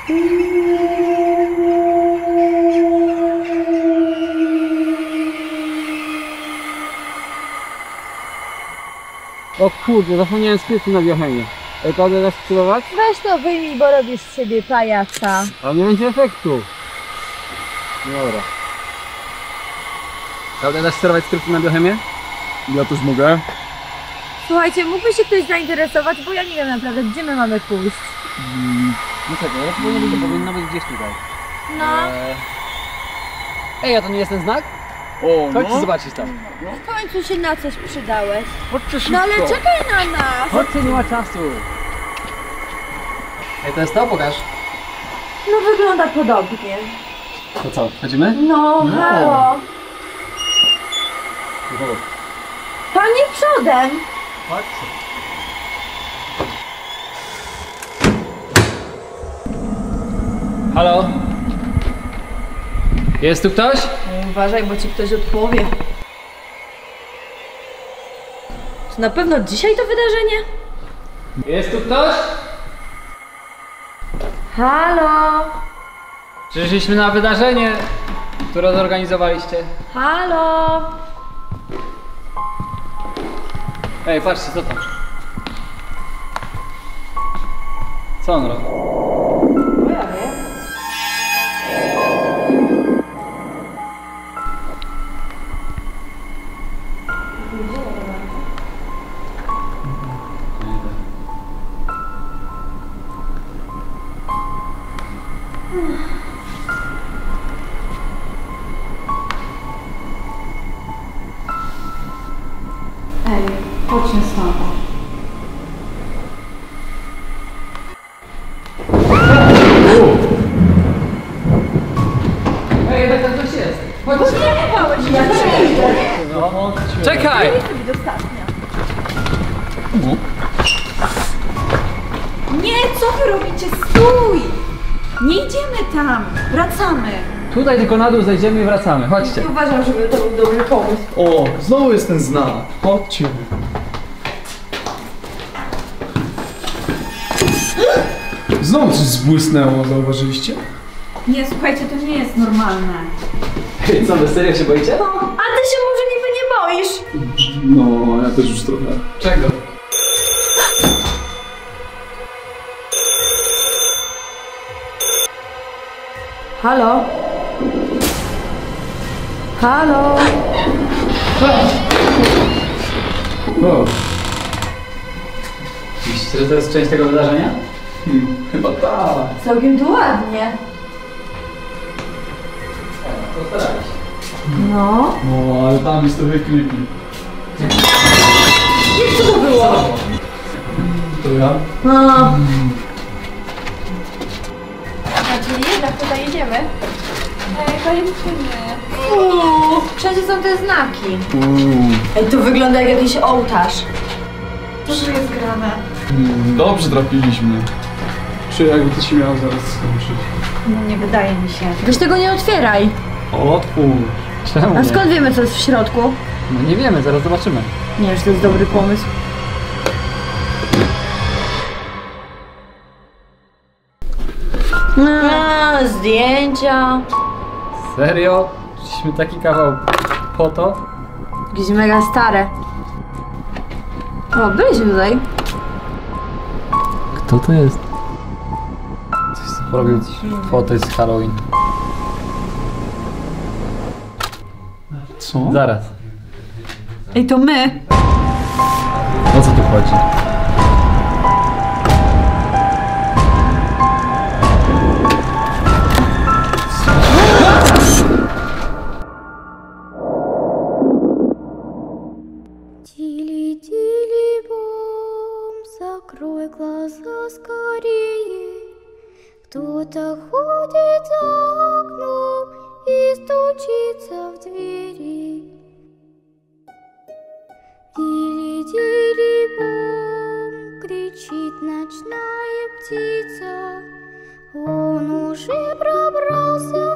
O kurde, zapomniałem skryptu na biochemię. To oddasz spróbować? Weź to wyjmij, bo robisz z siebie pajaca. Ale nie będzie efektu. Dobra. Prawda, dasz sterować skryptu na biochemię? Ja też mogę. Słuchajcie, mógłby się ktoś zainteresować, bo ja nie wiem naprawdę, gdzie my mamy pójść. No czekaj, ale powinno być gdzieś tutaj. No. Ej, a to nie jest ten znak? O, Chodźcie zobaczyć tam. W końcu się na coś przydałeś. Chodźcie szybko. No ale czekaj na nas! Chodźcie, nie ma czasu. Ej, to jest to? Pokaż. No wygląda podobnie. To co, chodzimy? No, halo. Panie przodem! Chodźcie. Halo? Jest tu ktoś? Uważaj, bo ci ktoś odpowie. Czy na pewno dzisiaj to wydarzenie? Jest tu ktoś? Halo? Przyszliśmy na wydarzenie, które zorganizowaliście. Halo? Ej, patrzcie, co tam? Co on robi? No ja wiem. Ej, chodźmy stąd. Ej, jednak tam ktoś jest. Chodźcie. Nie bałeś się, ja przejdę. No, czekaj! Nie, co wy robicie? Stój! Nie idziemy tam, wracamy. Tutaj tylko na dół zejdziemy i wracamy. Chodźcie. Uważam, żeby to był dobry pomysł. O, znowu jest ten znak. Chodźcie. Znowu coś zbłysnęło, zauważyliście? Nie, słuchajcie, to nie jest normalne. Ej, co, wy serio się boicie? No, a ty się może niby nie boisz? No, ja też już trochę. Czego? Halo? Halo? O, Myślicie, że to jest część tego wydarzenia? chyba tak. Całkiem tu ładnie. To starali się. No. No, ale tam jest trochę creepy. Co to było? To ja? No. A czyli jednak tutaj jedziemy? Kończymy. Wszędzie są te znaki. Ej, to wygląda jak jakiś ołtarz. Co tu jest grane? Dobrze trafiliśmy. Czy jakby to się miało zaraz skończyć? No nie wydaje mi się. Weź tego nie otwieraj. Otwórz. Czemu A nie? skąd wiemy, co jest w środku? No nie wiemy, zaraz zobaczymy. Nie wiem, czy to jest dobry pomysł. Zdjęcia. Serio? Przyszliśmy taki kawał po to? Jakieś mega stare. O, byliśmy tutaj. Kto to jest? Ktoś zrobił foty z Halloween. Co? Zaraz. Ej, to my. O co tu chodzi? Тили-тили-бом, закрой глаза скорее. Кто-то ходит за окном и стучится в двери. Тили-тили-бом, кричит ночная птица. Он уже пробрался